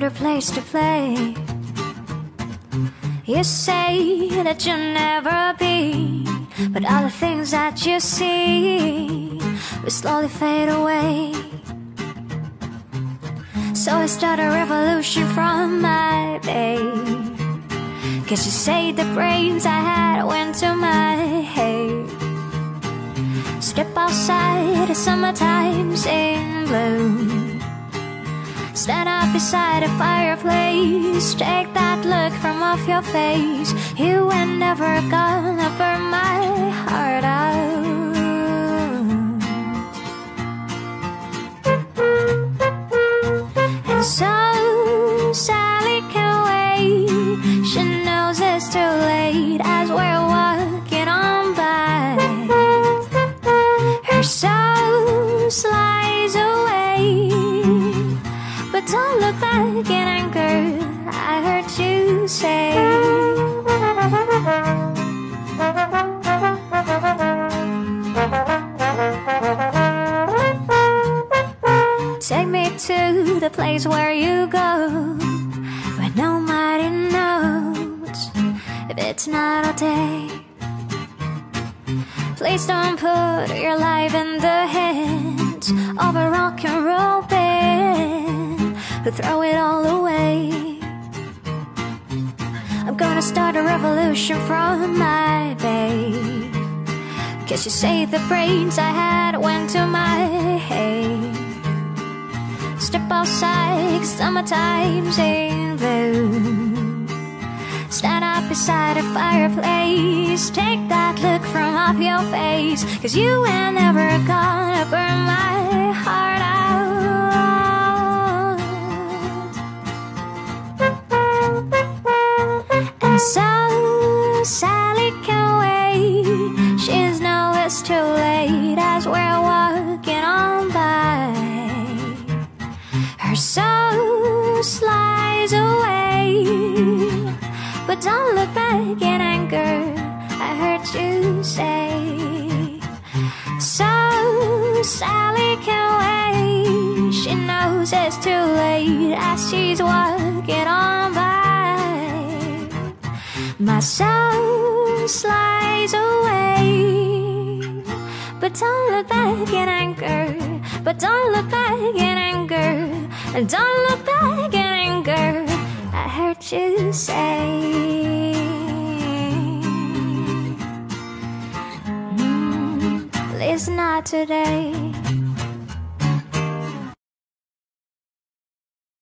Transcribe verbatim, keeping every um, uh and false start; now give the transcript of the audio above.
better place to play. You say that you'll never be, but all the things that you see will slowly fade away. So I start a revolution from my bay. Cause you say the brains I had went to my head. Step outside, the summertime's in bloom. Stand up beside a fireplace, take that look from off your face. You ain't never gonna burn my heart out. And so Sally can wait. She knows it's too late as we're walking on by. Her soul slides away, but don't look back in anger, I heard you say. Take me to the place where you go, where nobody knows if it's night or day. Please don't put your life in the hands of a rock and roll band who throw it all away. I'm gonna start a revolution from my bay. Cause you say the brains I had went to my head. Step outside, cause summertime's in bloom. Stand up beside a fireplace, take that look from off your face. Cause you ain't never gonna burn my heart out. And so Sally can wait. She's know it's too late as we're walking on by. Her soul slides away, but don't look back in anger, I heard you say. So Sally can wait. She knows it's too late as she's walking on by. My soul slides away, but don't look back in anger, but don't look back in anger, and don't look back in anger, I heard you say. Mm, at least not today.